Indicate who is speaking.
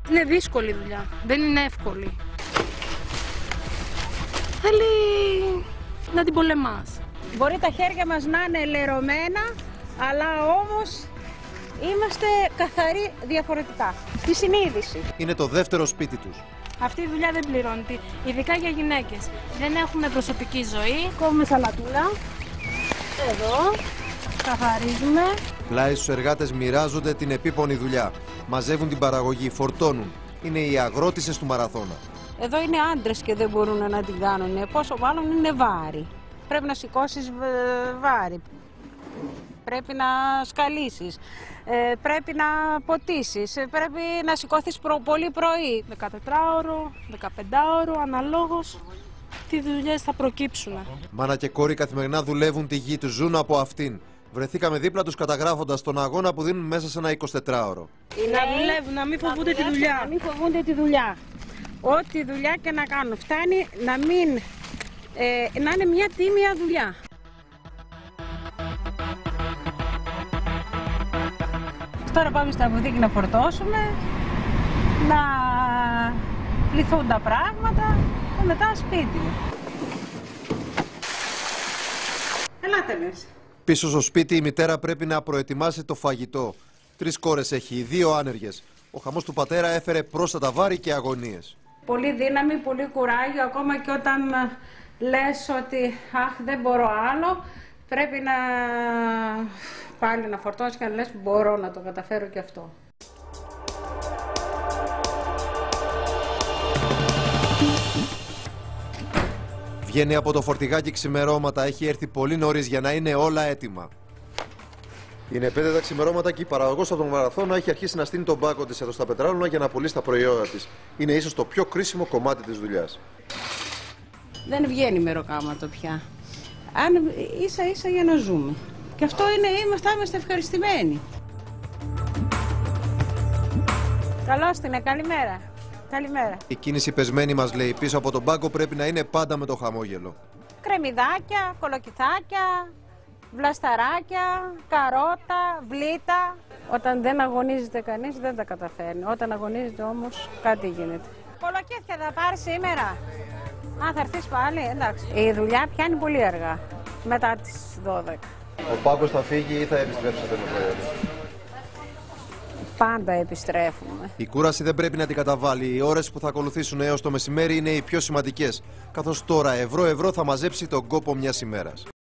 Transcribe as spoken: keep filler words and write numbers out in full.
Speaker 1: Είναι δύσκολη δουλειά, δεν είναι εύκολη. Θέλει να την πολεμάς.
Speaker 2: Μπορεί τα χέρια μας να είναι λερωμένα, αλλά όμως είμαστε καθαροί διαφορετικά. Τη συνείδηση.
Speaker 3: Είναι το δεύτερο σπίτι τους.
Speaker 1: Αυτή η δουλειά δεν πληρώνεται, ειδικά για γυναίκες. Δεν έχουμε προσωπική ζωή.
Speaker 2: Κόβουμε σαλατούλα. Εδώ. Καθαρίζουμε.
Speaker 3: Πλάι στους εργάτες μοιράζονται την επίπονη δουλειά. Μαζεύουν την παραγωγή, φορτώνουν. Είναι οι αγρότησες του μαραθώνα.
Speaker 2: Εδώ είναι άντρες και δεν μπορούν να την κάνουν. Πόσο μάλλον είναι βάρη. Πρέπει να σηκώσεις βάρη. Πρέπει να σκαλίσεις. Ε, πρέπει να ποτίσεις. Ε, πρέπει να σηκώθεις προ, πολύ πρωί.
Speaker 1: δεκατετράωρο, δεκαπεντάωρο, αναλόγως τι δουλειές θα προκύψουν.
Speaker 3: Μάνα και κόρη καθημερινά δουλεύουν τη γη τους, ζουν από αυτήν. Βρεθήκαμε δίπλα τους καταγράφοντας τον αγώνα που δίνουν μέσα σε ένα εικοσιτετράωρο.
Speaker 1: Να δουλεύουν, να μην φοβούνται τη δουλειά.
Speaker 2: Να μην φοβούνται τη δουλειά. Ό,τι δουλειά και να κάνουν. Φτάνει να μην, ε, να είναι μια τίμια δουλειά. Τώρα πάμε στην αποθήκη να φορτώσουμε, να πληθούν τα πράγματα και μετά σπίτι. Ελάτε μέσα.
Speaker 3: Πίσω στο σπίτι η μητέρα πρέπει να προετοιμάσει το φαγητό. Τρεις κόρες έχει, οι δύο άνεργες. Ο χαμός του πατέρα έφερε πρόσθετα βάρη και αγωνίες.
Speaker 2: Πολύ δύναμη, πολύ κουράγιο, ακόμα και όταν λες ότι αχ, δεν μπορώ άλλο, πρέπει να πάλι να φορτώσεις και να λες μπορώ να το καταφέρω και αυτό.
Speaker 3: Βγαίνει από το φορτηγάκι ξημερώματα, έχει έρθει πολύ νωρίς για να είναι όλα έτοιμα. Είναι πέντε τα ξημερώματα και η παραγωγός από τον μαραθώνα έχει αρχίσει να στείνει τον πάκο της εδώ στα πετράλωνα για να πουλήσει τα προϊόντα της. Είναι ίσως το πιο κρίσιμο κομμάτι της δουλειάς.
Speaker 2: Δεν βγαίνει μεροκάματο πια. Αν ίσα ίσα για να ζούμε. Και αυτό είναι, είμαστε, είμαστε ευχαριστημένοι. Καλώς την, καλημέρα. Καλημέρα.
Speaker 3: Η κίνηση πεσμένη μας λέει πίσω από τον πάγκο πρέπει να είναι πάντα με το χαμόγελο.
Speaker 2: Κρεμμυδάκια, κολοκυθάκια, βλασταράκια, καρότα, βλήτα. Όταν δεν αγωνίζεται κανείς δεν τα καταφέρνει. Όταν αγωνίζεται όμως κάτι γίνεται. Κολοκύθια θα πάρεις σήμερα. Α, θα έρθεις πάλι, εντάξει. Η δουλειά πιάνει πολύ αργά, μετά τις δώδεκα.
Speaker 3: Ο πάγκος θα φύγει ή θα επιστρέψετε με προϊόντα?
Speaker 2: Πάντα επιστρέφουμε.
Speaker 3: Η κούραση δεν πρέπει να την καταβάλει. Οι ώρες που θα ακολουθήσουν έως το μεσημέρι είναι οι πιο σημαντικές. Καθώς τώρα ευρώ-ευρώ θα μαζέψει τον κόπο μιας ημέρας.